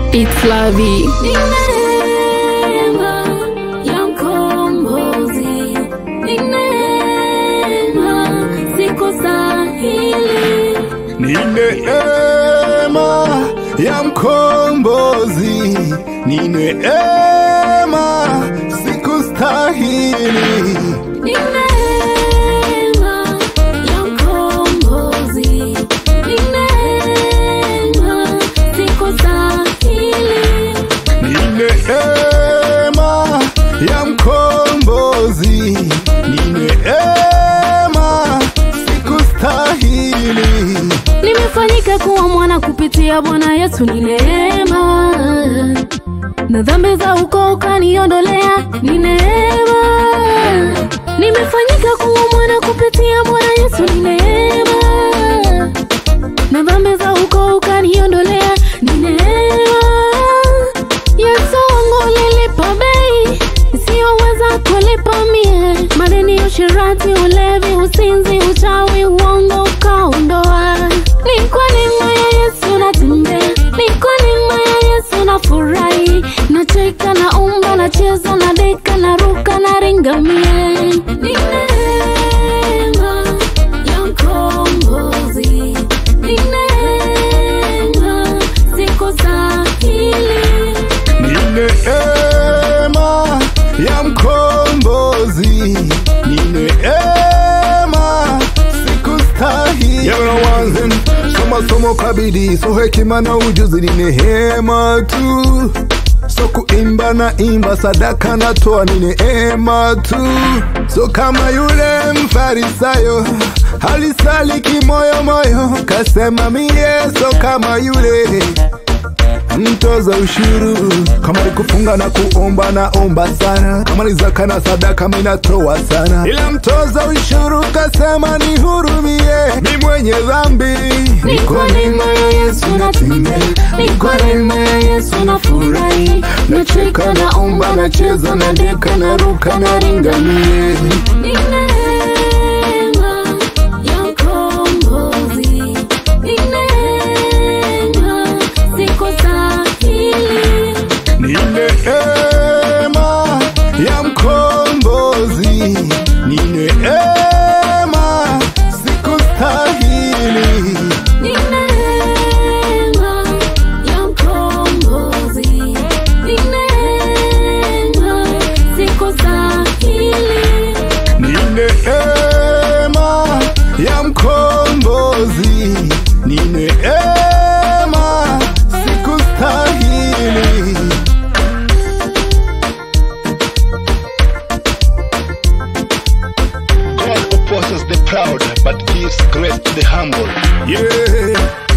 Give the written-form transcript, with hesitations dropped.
It's Lavi. Ni neema ya mkombozi, ni neema sikustahili. Ni neema ya mkombozi, ni neema sikustahili. Ni neema ya mkombozi, ni neema sikustahili. Nimefanyika kuwa mwana kupitia Bwana Yesu, ni neema. Na dhambi za ukoo kaniondolea, ni neema. Nimefanyika kuwa mwana kupitia Bwana Yesu, ni neema. Na dhambi za ukoo kaniondolea, ni neema. Yesu wangu alilipa bei isiyoweza kulipa mie. Madeni ya uasherati, ulevi, usinzi, uchawi, uongo ukaondoa. Ni kwa neema ya Yesu natembea, ni kwa neema ya Yesu nafurahi. Nacheka, naomba, nacheza, nadeka, naruka, naringamie. Ni neema ya mkombozi, ni neema sikustahili. Ni neema ya mkombozi, ni neema sikustahili. Soma somo kwa bidii, so hekima na ujuzi ni neema tu. So kuimba na imba, sadaka na toa ni neema tu. So kama yule mfarisayo alisali kimoyo moyo, kasema mie so kama yule mtoza ushuru. Kama ni kufunga na kuomba, naomba sana. Kama ni zaka na sadaka, minatoa sana. Ila mtoza ushuru kasema nihurumie, ni mwenye dhambi. Ni kwa neema ya Yesu natembea, ni kwa neema ya Yesu nafurahi. Nacheka, naomba, nacheza, nadeka, naruka, naringamie. Ni neema ya mkombozi, ni neema sikustahili. Ni neema ya mkombozi, ni neema sikustahili. Ni neema ya mkombozi, ni neema sikustahili. Ni neema ya mkombozi, ni neema sikustahili. God opposes the proud but gives grace to the humble. Yeah.